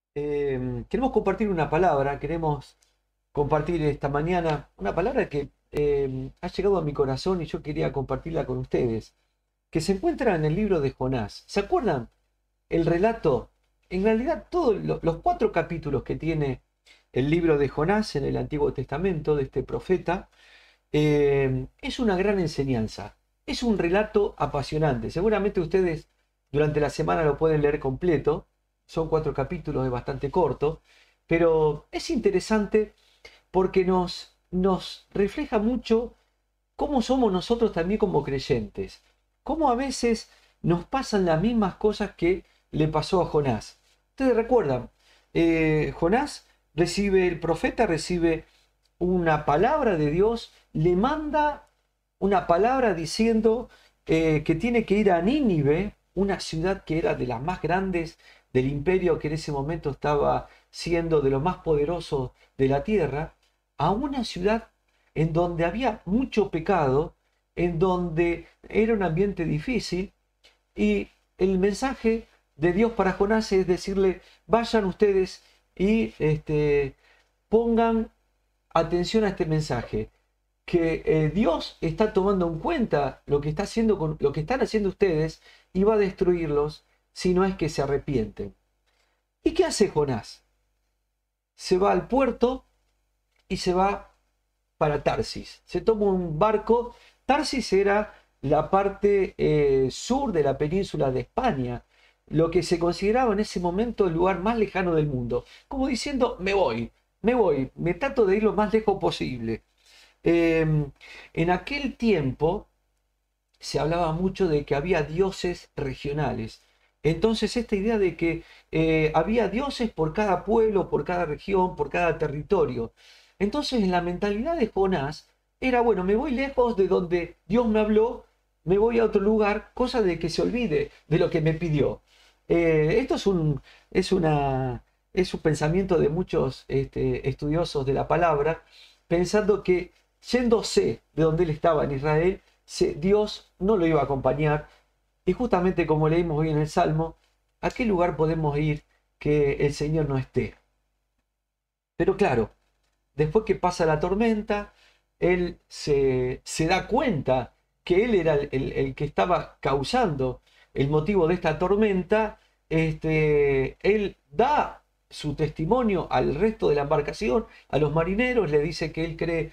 Queremos compartir una palabra, queremos compartir esta mañana una palabra que ha llegado a mi corazón y yo quería compartirla con ustedes, que se encuentra en el libro de Jonás. ¿Se acuerdan? El relato, en realidad todos los 4 capítulos que tiene el libro de Jonás en el Antiguo Testamento de este profeta, es una gran enseñanza. Es un relato apasionante. Seguramente ustedes durante la semana lo pueden leer completo. Son 4 capítulos, es bastante corto. Pero es interesante porque nos refleja mucho cómo somos nosotros también como creyentes. Cómo a veces nos pasan las mismas cosas que le pasó a Jonás. Ustedes recuerdan, Jonás recibe, el profeta recibe una palabra de Dios, le manda una palabra diciendo que tiene que ir a Nínive, una ciudad que era de las más grandes del imperio que en ese momento estaba siendo de lo más poderoso de la tierra, a una ciudad en donde había mucho pecado, en donde era un ambiente difícil, y el mensaje de Dios para Jonás es decirle, vayan ustedes y pongan atención a este mensaje, que Dios está tomando en cuenta lo que está haciendo con lo que están haciendo ustedes y va a destruirlos si no es que se arrepienten. ¿Y qué hace Jonás? Se va al puerto y se va para Tarsis. Se toma un barco. Tarsis era la parte sur de la península de España, lo que se consideraba en ese momento el lugar más lejano del mundo. Como diciendo, me trato de ir lo más lejos posible. En aquel tiempo se hablaba mucho de que había dioses regionales. Entonces esta idea de que había dioses por cada pueblo, por cada región, por cada territorio. Entonces en la mentalidad de Jonás era, bueno, me voy lejos de donde Dios me habló, me voy a otro lugar, cosa de que se olvide de lo que me pidió. Esto es una, es un pensamiento de muchos estudiosos de la palabra, pensando que yéndose de donde él estaba en Israel, Dios no lo iba a acompañar. Y justamente como leímos hoy en el Salmo, ¿a qué lugar podemos ir que el Señor no esté? Pero claro, después que pasa la tormenta, él se da cuenta que él era el que estaba causando el motivo de esta tormenta. Él da su testimonio al resto de la embarcación, a los marineros, le dice que él cree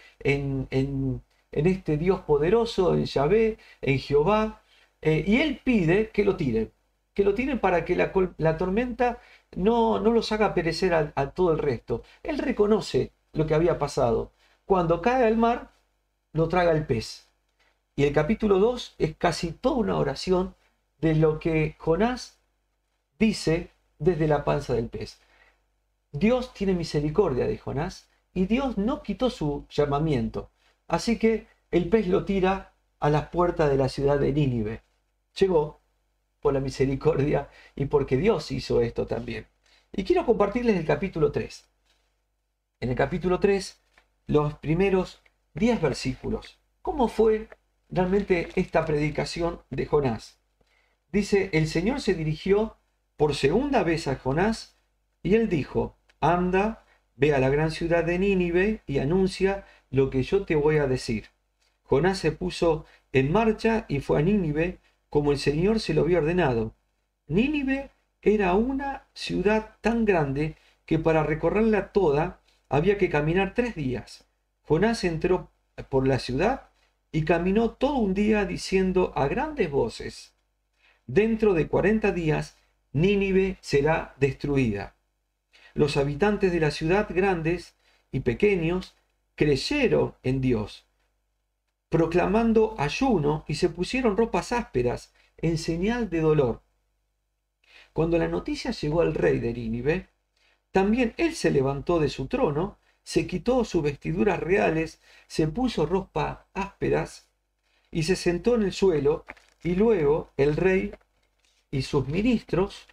en este Dios poderoso, en Yahvé, en Jehová, y él pide que lo tiren para que la tormenta no los haga perecer a todo el resto. Él reconoce lo que había pasado. Cuando cae al mar, lo traga el pez. Y el capítulo 2 es casi toda una oración de lo que Jonás dice desde la panza del pez. Dios tiene misericordia de Jonás y Dios no quitó su llamamiento. Así que el pez lo tira a las puertas de la ciudad de Nínive. Llegó por la misericordia y porque Dios hizo esto también. Y quiero compartirles el capítulo 3. En el capítulo 3, los primeros 10 versículos. ¿Cómo fue realmente esta predicación de Jonás? Dice, el Señor se dirigió por segunda vez a Jonás y él dijo, anda, ve a la gran ciudad de Nínive y anuncia lo que yo te voy a decir. Jonás se puso en marcha y fue a Nínive como el Señor se lo había ordenado. Nínive era una ciudad tan grande que para recorrerla toda había que caminar 3 días. Jonás entró por la ciudad y caminó todo un día diciendo a grandes voces, dentro de 40 días Nínive será destruida. Los habitantes de la ciudad, grandes y pequeños, creyeron en Dios, proclamando ayuno y se pusieron ropas ásperas en señal de dolor. Cuando la noticia llegó al rey de Nínive, también él se levantó de su trono, se quitó sus vestiduras reales, se puso ropas ásperas y se sentó en el suelo, y luego el rey y sus ministros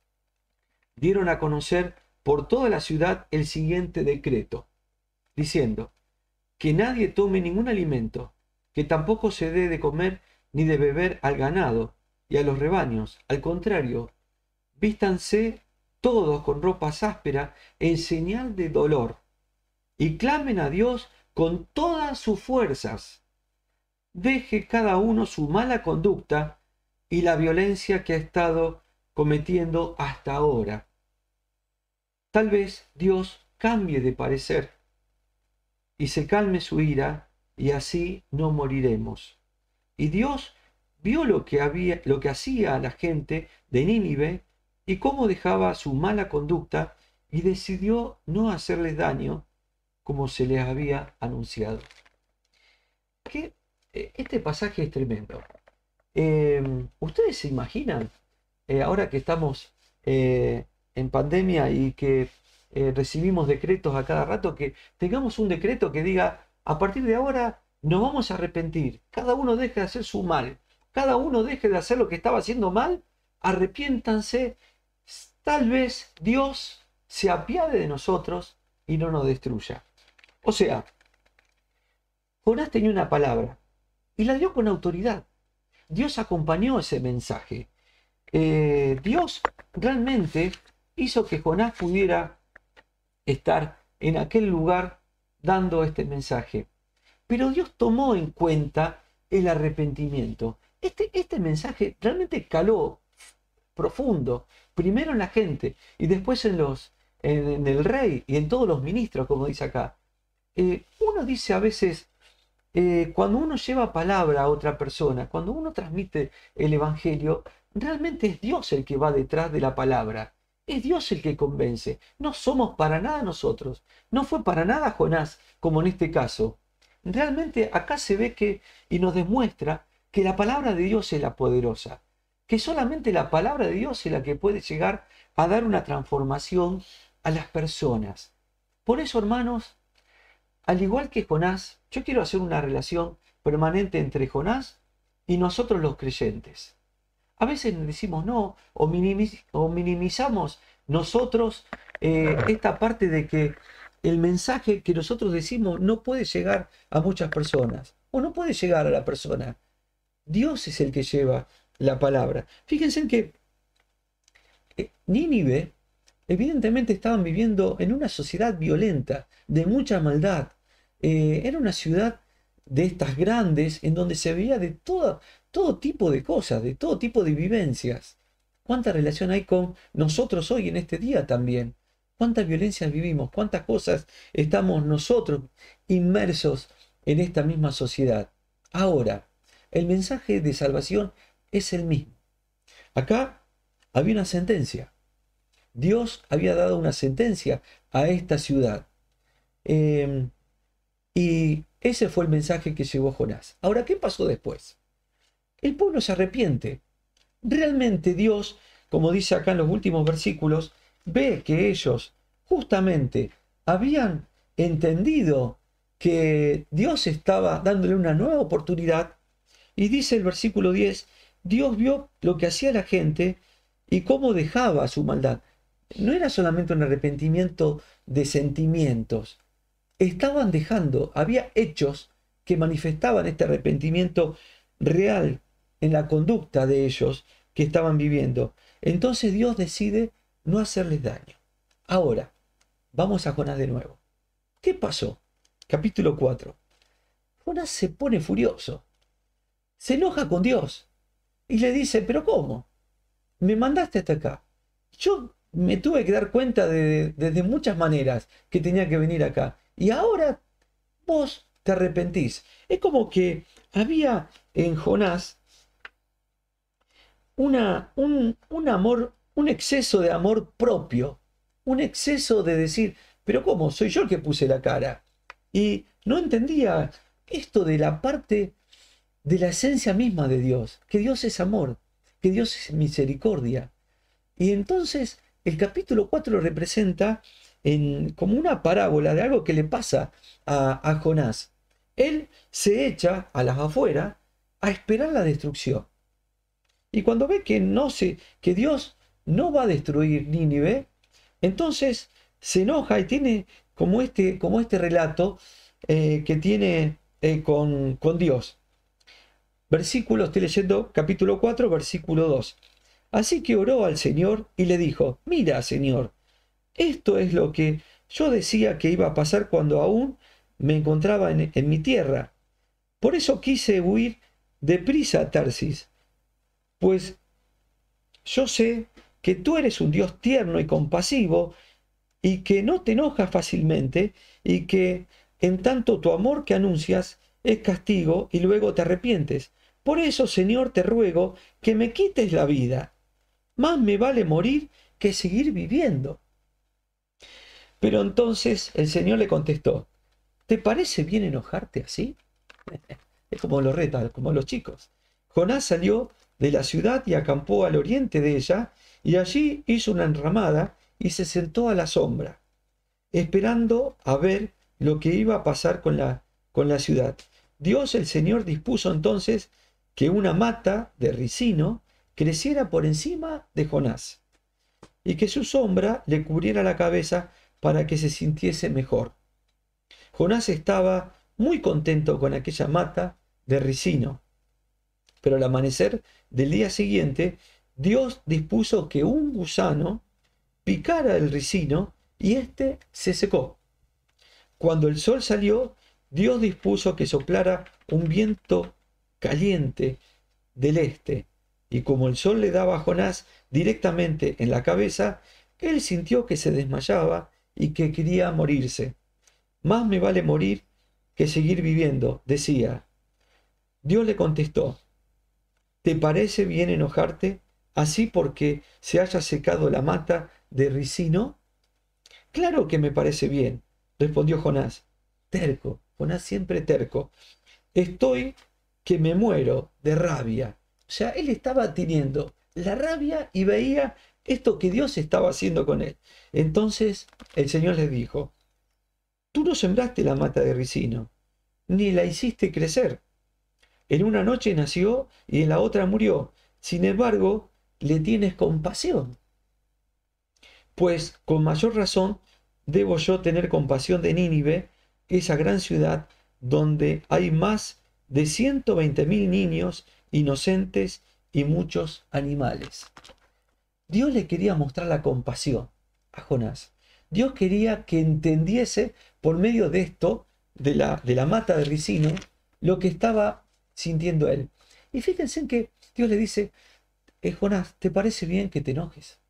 dieron a conocer por toda la ciudad el siguiente decreto, diciendo, que nadie tome ningún alimento, que tampoco se dé de comer ni de beber al ganado y a los rebaños. Al contrario, vístanse todos con ropas ásperas, en señal de dolor, y clamen a Dios con todas sus fuerzas. Deje cada uno su mala conducta y la violencia que ha estado cometiendo hasta ahora. Tal vez Dios cambie de parecer y se calme su ira, y así no moriremos. Y Dios vio lo que hacía la gente de Nínive y cómo dejaba su mala conducta, y decidió no hacerles daño como se les había anunciado. Este pasaje es tremendo. ¿Ustedes se imaginan, ahora que estamos en pandemia y que recibimos decretos a cada rato, que tengamos un decreto que diga, a partir de ahora nos vamos a arrepentir, cada uno deje de hacer su mal, cada uno deje de hacer lo que estaba haciendo mal, arrepiéntanse, tal vez Dios se apiade de nosotros y no nos destruya? O sea, Jonás tenía una palabra y la dio con autoridad. Dios acompañó ese mensaje. Dios realmente hizo que Jonás pudiera estar en aquel lugar dando este mensaje. Pero Dios tomó en cuenta el arrepentimiento. Este mensaje realmente caló profundo, primero en la gente y después en el rey y en todos los ministros, como dice acá. Uno dice a veces, cuando uno lleva palabra a otra persona, cuando uno transmite el evangelio, realmente es Dios el que va detrás de la palabra. Es Dios el que convence. No somos para nada nosotros. No fue para nada Jonás, como en este caso. Realmente acá se ve y nos demuestra que la palabra de Dios es la poderosa. Que solamente la palabra de Dios es la que puede llegar a dar una transformación a las personas. Por eso, hermanos, al igual que Jonás, yo quiero hacer una relación permanente entre Jonás y nosotros los creyentes. A veces decimos no, o minimizamos nosotros esta parte de que el mensaje que nosotros decimos no puede llegar a muchas personas, o no puede llegar a la persona. Dios es el que lleva la palabra. Fíjense en que Nínive, evidentemente estaban viviendo en una sociedad violenta, de mucha maldad. Era una ciudad de estas grandes en donde se veía de todo tipo de cosas, de todo tipo de vivencias. ¿Cuánta relación hay con nosotros hoy en este día también? ¿Cuántas violencias vivimos? ¿Cuántas cosas estamos nosotros inmersos en esta misma sociedad? Ahora, el mensaje de salvación es el mismo. Acá había una sentencia. Dios había dado una sentencia a esta ciudad. Y ese fue el mensaje que llevó Jonás. Ahora, ¿qué pasó después? El pueblo se arrepiente. Realmente Dios, como dice acá en los últimos versículos, ve que ellos justamente habían entendido que Dios estaba dándole una nueva oportunidad. Y dice el versículo 10, Dios vio lo que hacía la gente y cómo dejaba su maldad. No era solamente un arrepentimiento de sentimientos. Estaban dejando, había hechos que manifestaban este arrepentimiento real en la conducta de ellos que estaban viviendo. Entonces Dios decide no hacerles daño. Ahora, vamos a Jonás de nuevo. ¿Qué pasó? Capítulo 4. Jonás se pone furioso. Se enoja con Dios y le dice, ¿pero cómo? Me mandaste hasta acá. Yo me tuve que dar cuenta desde muchas maneras que tenía que venir acá. Y ahora vos te arrepentís. Es como que había en Jonás un amor, un exceso de amor propio. Un exceso de decir, pero ¿cómo? Soy yo el que puse la cara. Y no entendía esto de la parte de la esencia misma de Dios. Que Dios es amor. Que Dios es misericordia. Y entonces el capítulo 4 representa como una parábola de algo que le pasa a Jonás. Él se echa a las afueras a esperar la destrucción. Y cuando ve que Dios no va a destruir Nínive, entonces se enoja y tiene como este relato que tiene con Dios. Versículo, estoy leyendo capítulo 4, versículo 2. Así que oró al Señor y le dijo: mira, Señor, esto es lo que yo decía que iba a pasar cuando aún me encontraba en mi tierra. Por eso quise huir deprisa a Tarsis, pues yo sé que tú eres un Dios tierno y compasivo y que no te enojas fácilmente y que en tanto tu amor que anuncias es castigo y luego te arrepientes. Por eso, Señor, te ruego que me quites la vida. Más me vale morir que seguir viviendo. Pero entonces el Señor le contestó: ¿te parece bien enojarte así? Es como los retas, como los chicos. Jonás salió de la ciudad y acampó al oriente de ella, y allí hizo una enramada y se sentó a la sombra, esperando a ver lo que iba a pasar con la ciudad. Dios el Señor dispuso entonces que una mata de ricino creciera por encima de Jonás, y que su sombra le cubriera la cabeza para que se sintiese mejor. Jonás estaba muy contento con aquella mata de ricino, pero al amanecer del día siguiente, Dios dispuso que un gusano picara el ricino y éste se secó. Cuando el sol salió, Dios dispuso que soplara un viento caliente del este, y como el sol le daba a Jonás directamente en la cabeza, él sintió que se desmayaba y que quería morirse. Más me vale morir que seguir viviendo, decía. Dios le contestó: ¿te parece bien enojarte así porque se haya secado la mata de ricino? Claro que me parece bien, respondió Jonás. Terco, Jonás siempre terco. Estoy que me muero de rabia. O sea, él estaba teniendo la rabia y veía esto que Dios estaba haciendo con él. Entonces el Señor le dijo: tú no sembraste la mata de ricino, ni la hiciste crecer. En una noche nació y en la otra murió. Sin embargo, le tienes compasión. Pues con mayor razón debo yo tener compasión de Nínive, esa gran ciudad donde hay más de 120.000 niños inocentes y muchos animales. Dios le quería mostrar la compasión a Jonás. Dios quería que entendiese por medio de esto, de la mata de ricino, lo que estaba sintiendo él. Y fíjense en que Dios le dice: Jonás, ¿te parece bien que te enojes?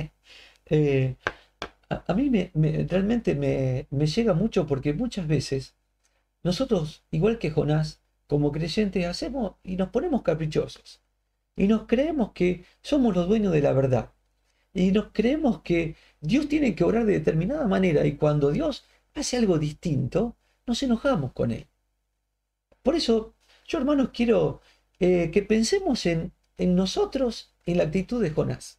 Eh, a mí realmente me llega mucho, porque muchas veces nosotros, igual que Jonás, como creyentes, hacemos y nos ponemos caprichosos. Y nos creemos que somos los dueños de la verdad. Y nos creemos que Dios tiene que obrar de determinada manera. Y cuando Dios hace algo distinto, nos enojamos con Él. Por eso, yo, hermanos, quiero que pensemos en nosotros, en la actitud de Jonás.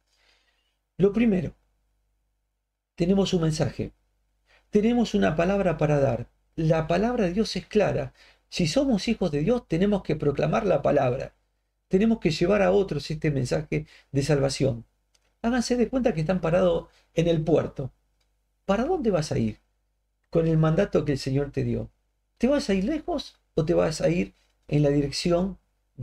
Lo primero, tenemos un mensaje. Tenemos una palabra para dar. La palabra de Dios es clara. Si somos hijos de Dios, tenemos que proclamar la palabra. Tenemos que llevar a otros este mensaje de salvación. Háganse de cuenta que están parados en el puerto. ¿Para dónde vas a ir con el mandato que el Señor te dio? ¿Te vas a ir lejos o te vas a ir en la dirección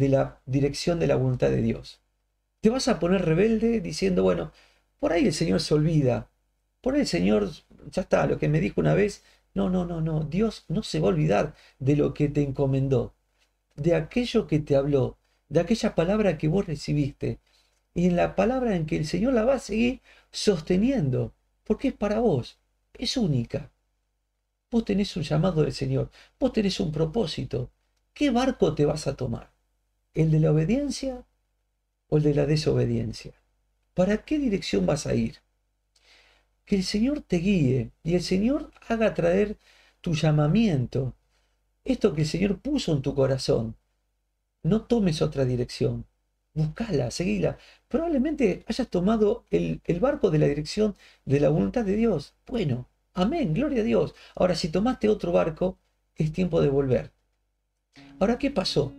de la voluntad de Dios? ¿Te vas a poner rebelde diciendo: bueno, por ahí el Señor se olvida, por ahí el Señor, ya está, lo que me dijo una vez? No, no, no, no. Dios no se va a olvidar de lo que te encomendó, de aquello que te habló, de aquella palabra que vos recibiste, y en la palabra en que el Señor la va a seguir sosteniendo, porque es para vos, es única. Vos tenés un llamado del Señor, vos tenés un propósito. ¿Qué barco te vas a tomar? ¿El de la obediencia o el de la desobediencia? ¿Para qué dirección vas a ir? Que el Señor te guíe y el Señor haga traer tu llamamiento, esto que el Señor puso en tu corazón. No tomes otra dirección, buscala, seguila. Probablemente hayas tomado el barco de la dirección de la voluntad de Dios. Bueno, amén, gloria a Dios. Ahora, si tomaste otro barco, es tiempo de volver. Ahora, ¿qué pasó?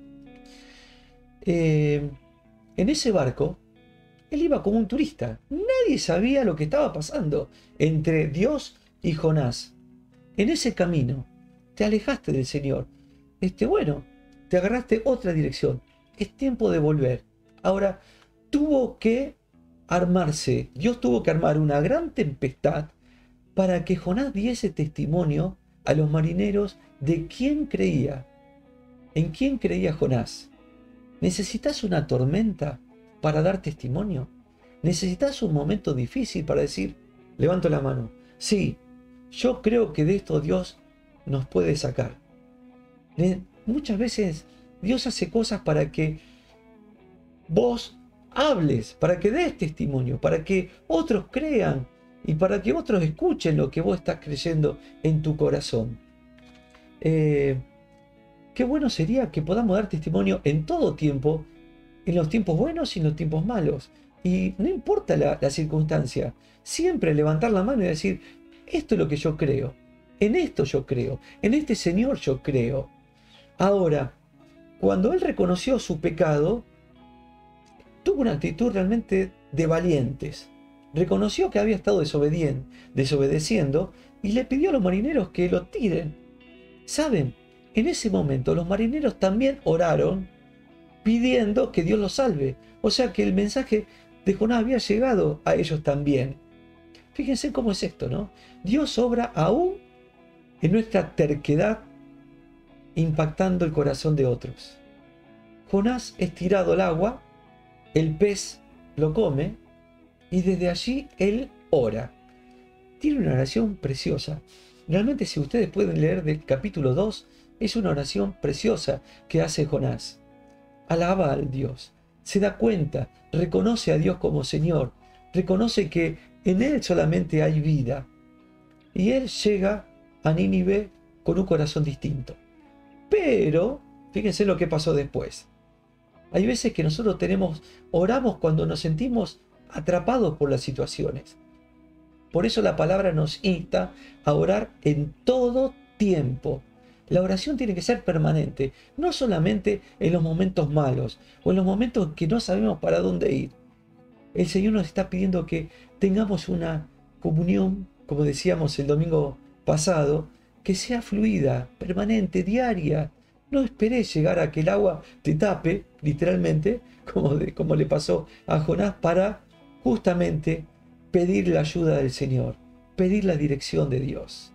En ese barco, él iba como un turista. Nadie sabía lo que estaba pasando entre Dios y Jonás. En ese camino, te alejaste del Señor. Bueno, te agarraste otra dirección. Es tiempo de volver. Ahora, tuvo que Dios tuvo que armar una gran tempestad para que Jonás diese testimonio a los marineros de quién creía, en quién creía Jonás. ¿Necesitas una tormenta para dar testimonio? ¿Necesitas un momento difícil para decir, levanto la mano, sí, yo creo que de esto Dios nos puede sacar? Muchas veces Dios hace cosas para que vos hables, para que des testimonio, para que otros crean y para que otros escuchen lo que vos estás creyendo en tu corazón. Qué bueno sería que podamos dar testimonio en todo tiempo, en los tiempos buenos y en los tiempos malos. Y no importa la circunstancia, siempre levantar la mano y decir, esto es lo que yo creo, en esto yo creo, en este Señor yo creo. Ahora, cuando él reconoció su pecado, tuvo una actitud realmente de valientes. Reconoció que había estado desobedeciendo y le pidió a los marineros que lo tiren. ¿Saben? En ese momento los marineros también oraron pidiendo que Dios los salve. O sea que el mensaje de Jonás había llegado a ellos también. Fíjense cómo es esto, ¿no? Dios obra aún en nuestra terquedad, impactando el corazón de otros. Jonás es tirado al agua, el pez lo come y desde allí él ora. Tiene una oración preciosa. Realmente, si ustedes pueden leer del capítulo 2, es una oración preciosa que hace Jonás. Alaba al Dios, se da cuenta, reconoce a Dios como Señor, reconoce que en Él solamente hay vida. Y él llega a Nínive con un corazón distinto. Pero, fíjense lo que pasó después. Hay veces que nosotros oramos cuando nos sentimos atrapados por las situaciones. Por eso la palabra nos insta a orar en todo tiempo. La oración tiene que ser permanente, no solamente en los momentos malos o en los momentos en que no sabemos para dónde ir. El Señor nos está pidiendo que tengamos una comunión, como decíamos el domingo pasado, que sea fluida, permanente, diaria. No esperes llegar a que el agua te tape, literalmente, como le pasó a Jonás, para justamente pedir la ayuda del Señor, pedir la dirección de Dios.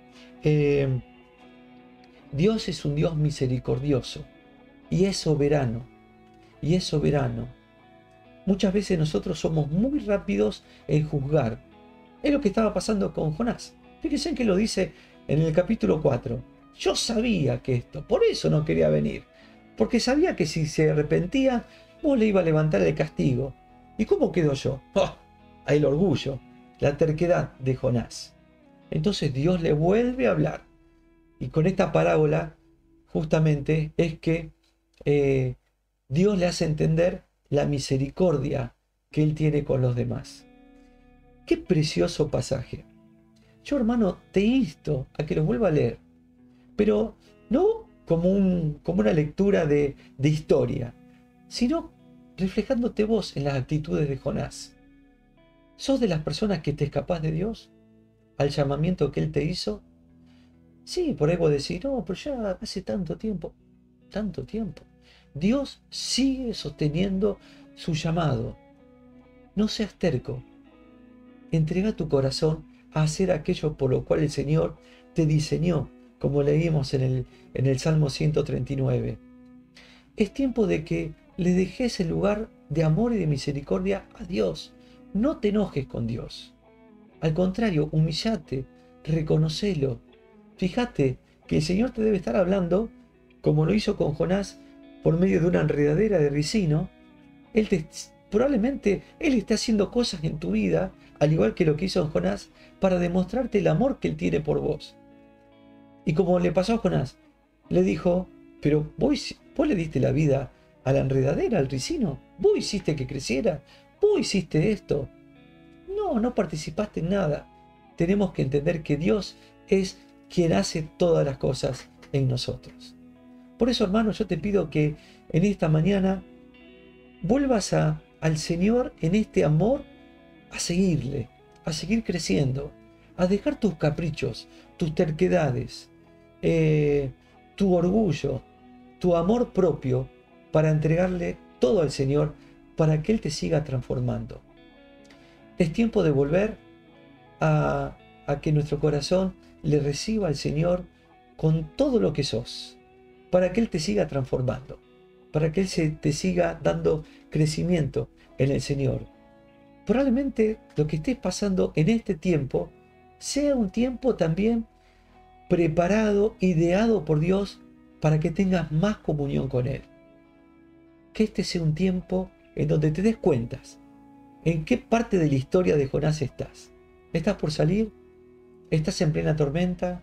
Dios es un Dios misericordioso y es soberano, y es soberano. Muchas veces nosotros somos muy rápidos en juzgar. Es lo que estaba pasando con Jonás. Fíjense que lo dice en el capítulo 4. Yo sabía que esto, por eso no quería venir. Porque sabía que si se arrepentía, vos le iba a levantar el castigo. ¿Y cómo quedo yo? ¡Oh! El orgullo, la terquedad de Jonás. Entonces Dios le vuelve a hablar. Y con esta parábola, justamente, es que Dios le hace entender la misericordia que Él tiene con los demás. Qué precioso pasaje. Yo, hermano, te insto a que lo vuelva a leer, pero no como una lectura de historia, sino reflejándote vos en las actitudes de Jonás. ¿Sos de las personas que te escapás de Dios? ¿Al llamamiento que Él te hizo? Sí, por ahí vos decís, no, pero ya hace tanto tiempo. Dios sigue sosteniendo su llamado. No seas terco. Entrega tu corazón a hacer aquello por lo cual el Señor te diseñó, como leímos en el Salmo 139. Es tiempo de que le dejes el lugar de amor y de misericordia a Dios. No te enojes con Dios. Al contrario, humillate, reconocelo. Fíjate que el Señor te debe estar hablando, como lo hizo con Jonás, por medio de una enredadera de ricino. Probablemente Él está haciendo cosas en tu vida, al igual que lo que hizo en Jonás, para demostrarte el amor que Él tiene por vos. Y como le pasó a Jonás, le dijo, pero vos le diste la vida a la enredadera, al ricino, vos hiciste que creciera, vos hiciste esto. No participaste en nada. Tenemos que entender que Dios es quien hace todas las cosas en nosotros. Por eso, hermano, yo te pido que en esta mañana vuelvas al Señor en este amor, a seguirle, a seguir creciendo, a dejar tus caprichos, tus terquedades, tu orgullo, tu amor propio, para entregarle todo al Señor, para que Él te siga transformando. Es tiempo de volver a que nuestro corazón le reciba al Señor con todo lo que sos, para que Él te siga transformando, para que Él te siga dando crecimiento en el Señor. Probablemente lo que estés pasando en este tiempo sea un tiempo también preparado, ideado por Dios para que tengas más comunión con Él. Que este sea un tiempo en donde te des cuentas en qué parte de la historia de Jonás estás. ¿Estás por salir? ¿Estás en plena tormenta?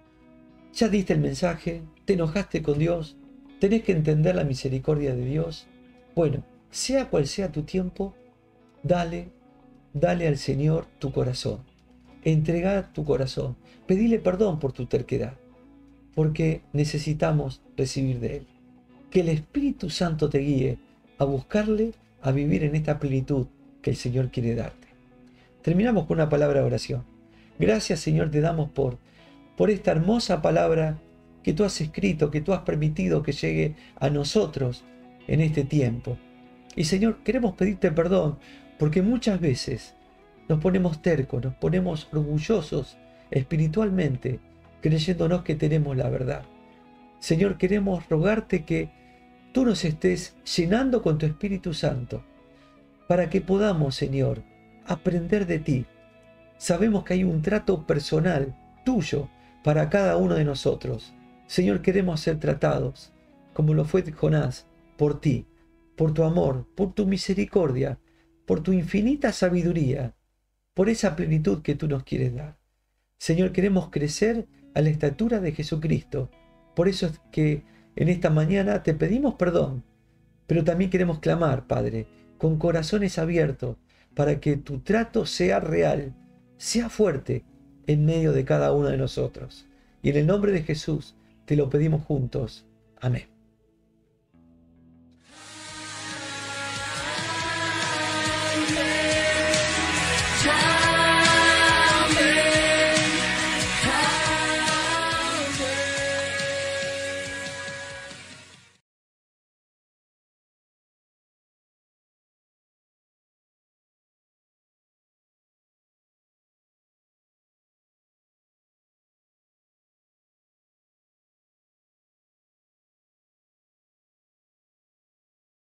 ¿Ya diste el mensaje? ¿Te enojaste con Dios? ¿Tenés que entender la misericordia de Dios? Bueno, sea cual sea tu tiempo, dale al Señor tu corazón. Entregá tu corazón. Pedile perdón por tu terquedad, porque necesitamos recibir de Él. Que el Espíritu Santo te guíe a buscarle, a vivir en esta plenitud que el Señor quiere darte. Terminamos con una palabra de oración. Gracias, Señor, te damos por esta hermosa palabra que tú has escrito, que tú has permitido que llegue a nosotros en este tiempo. Y Señor, queremos pedirte perdón porque muchas veces nos ponemos tercos, nos ponemos orgullosos espiritualmente, creyéndonos que tenemos la verdad. Señor, queremos rogarte que tú nos estés llenando con tu Espíritu Santo para que podamos, Señor, aprender de ti. Sabemos que hay un trato personal tuyo para cada uno de nosotros. Señor, queremos ser tratados, como lo fue Jonás, por ti, por tu amor, por tu misericordia, por tu infinita sabiduría, por esa plenitud que tú nos quieres dar. Señor, queremos crecer a la estatura de Jesucristo. Por eso es que en esta mañana te pedimos perdón, pero también queremos clamar, Padre, con corazones abiertos, para que tu trato sea real, sea fuerte en medio de cada uno de nosotros. Y en el nombre de Jesús te lo pedimos juntos. Amén.